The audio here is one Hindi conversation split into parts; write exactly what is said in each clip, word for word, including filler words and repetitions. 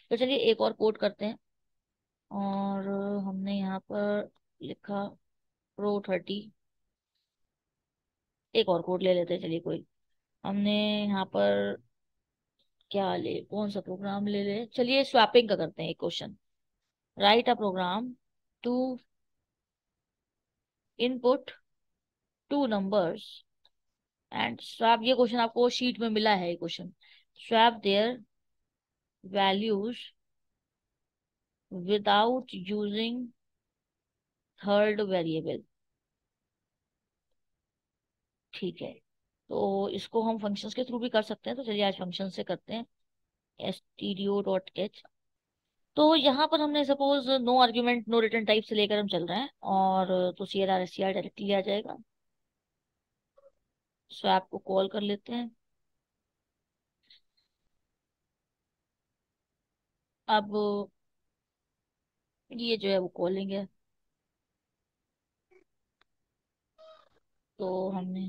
तो चलिए एक और कोड करते हैं। और हमने यहाँ पर लिखा प्रो थर्टी। एक और कोड ले लेते हैं, चलिए कोई। हमने यहाँ पर क्या ले, कौन सा प्रोग्राम ले ले, चलिए स्वैपिंग का करते हैं एक question. Write a program to input two numbers and swap. ये क्वेश्चन आपको शीट में मिला है, ये question. Swap their values without using third variable. ठीक है, तो इसको हम फंक्शंस के थ्रू भी कर सकते हैं, तो चलिए आज फंक्शन से करते हैं। S T D O dot H. तो यहाँ पर हमने suppose no argument no return type से लेकर हम चल रहे हैं, और तो C L R S C R directly आ जाएगा। स्वैप को कॉल कर लेते हैं। अब ये जो है वो कॉलिंग है, तो हमने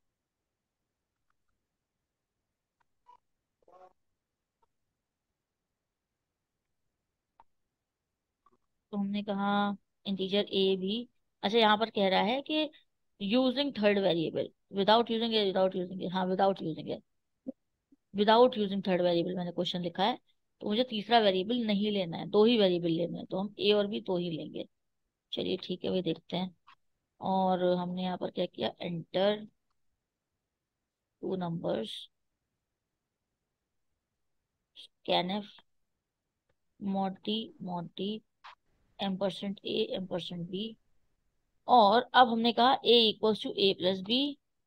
तो हमने कहा इंटीजर ए बी। अच्छा, यहाँ पर कह रहा है कि using third variable, without using है, विदाउट यूजिंग है, हाँ विदाउट यूजिंग है। विदाउट यूजिंग थर्ड वेरिएबल मैंने क्वेश्चन लिखा है, तो मुझे तीसरा वेरिएबल नहीं लेना है, दो ही वेरिएबल लेने हैं, तो हम ए और बी दो ही लेंगे। चलिए ठीक है, वही देखते हैं। और हमने यहाँ पर क्या किया, एंटर टू नंबर्स, स्कैनफ, मोटी मोटी, ampersand A ampersand B. और अब हमने कहा A equals to A plus B,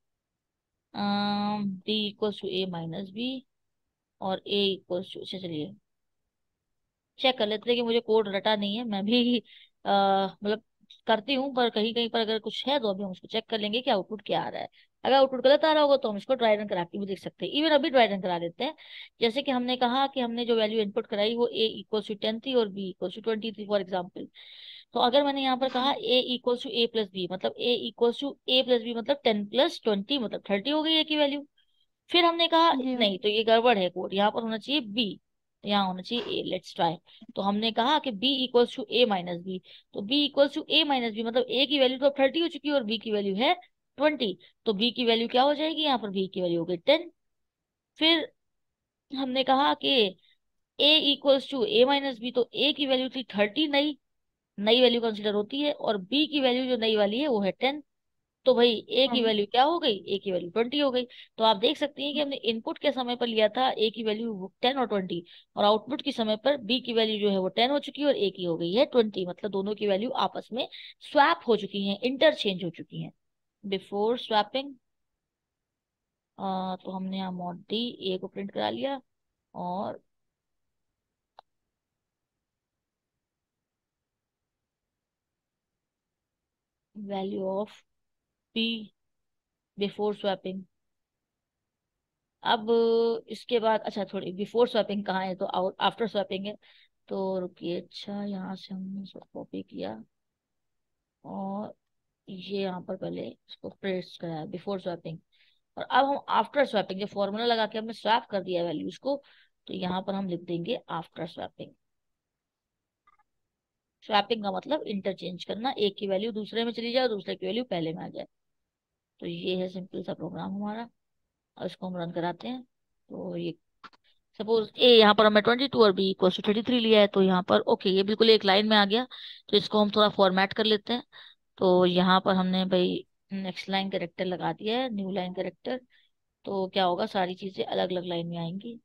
B equals to A minus B, और ए इक्वल्स टू, अच्छा चलिए चेक कर लेते हैं कि मुझे कोड रटा नहीं है। मैं भी अ, मतलब करती हूँ, पर कहीं कहीं पर अगर कुछ है तो अभी हम उसको चेक कर लेंगे कि आउटपुट क्या आ रहा है। अगर आउटपुट गलत आ रहा होगा तो हम इसको ड्राई रन करा के भी देख सकते हैं। इवन अभी ड्राई रन करा लेते हैं। जैसे कि हमने कहा कि हमने जो वैल्यू इनपुट कराई वो ए इक्वल टू टेन थी और बी इक्वल टू ट्वेंटी थी फॉर एग्जाम्पल। तो अगर मैंने यहाँ पर कहा A equal to A plus B, मतलब A equal to A plus B मतलब टेन प्लस ट्वेंटी मतलब थर्टी हो गई ए की वैल्यू। फिर हमने कहा जी मैम। नहीं, तो ये गड़बड़ है कोड, यहाँ पर होना चाहिए बी, यहाँ होना चाहिए ए। Let's try. तो हमने कहा कि B equals to A minus B, तो B equals to A minus B मतलब ए की वैल्यू तो अब थर्टी हो चुकी है और बी की वैल्यू है ट्वेंटी। तो बी की वैल्यू क्या हो जाएगी, यहाँ पर बी की वैल्यू हो गई टेन। फिर हमने कहा कि A equals to A minus B, तो ए की वैल्यू थी थर्टी, नई नई वैल्यू कंसिडर होती है, और बी की वैल्यू जो नई वाली है वो है टेन। तो भाई ए हाँ की जी। वैल्यू क्या हो गई, ए की वैल्यू ट्वेंटी हो गई। तो आप देख सकते हैं कि हमने इनपुट के समय पर लिया था ए की वैल्यू टेन और ट्वेंटी, और आउटपुट के समय पर बी की वैल्यू जो है वो टेन हो चुकी है और ए की हो गई है ट्वेंटी, मतलब दोनों की वैल्यू आपस में स्वैप हो चुकी हैं, इंटरचेंज हो चुकी हैं। बिफोर स्वैपिंग, तो हमने यहाँ मॉड डी ए को प्रिंट करा लिया, और value of B before swapping. अब इसके बाद अच्छा, थोड़ी बिफोर स्वैपिंग कहाँ है, तो आफ्टर स्वैपिंग है। तो रुकिए, अच्छा यहाँ से हमने इसको कॉपी किया, और ये यहाँ पर पहले इसको पेस्ट कराया बिफोर स्वैपिंग। और अब हम आफ्टर स्वैपिंग, जब फॉर्मूला लगा के हमने स्वैप कर दिया वैल्यूज को, तो यहाँ पर हम लिख देंगे आफ्टर स्वैपिंग। स्वैपिंग का मतलब इंटरचेंज करना, एक की वैल्यू दूसरे में चली जाए, दूसरे की वैल्यू पहले में आ जाए। तो ये है सिंपल सा प्रोग्राम हमारा, और इसको हम रन कराते हैं। तो ये सपोज ए यहाँ पर हमें ट्वेंटी टू और B equal to thirty three लिया है, तो यहाँ पर ओके ये बिल्कुल एक लाइन में आ गया। तो इसको हम थोड़ा फॉर्मेट कर लेते हैं। तो यहाँ पर हमने भाई नेक्स्ट लाइन करेक्टर लगा दिया है, न्यू लाइन करेक्टर। तो क्या होगा, सारी चीजें अलग अलग लाइन में आएंगी।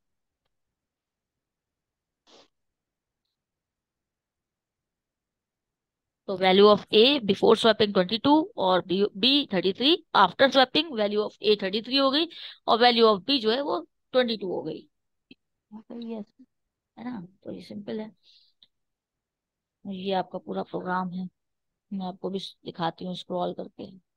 तो value of A before swapping twenty two, और B B thirty three. After swapping value of A thirty three हो गई, और वैल्यू ऑफ बी जो है वो ट्वेंटी टू हो गई। ये है ना, तो ये सिंपल है। ये आपका पूरा प्रोग्राम है, मैं आपको भी दिखाती हूँ स्क्रॉल करके।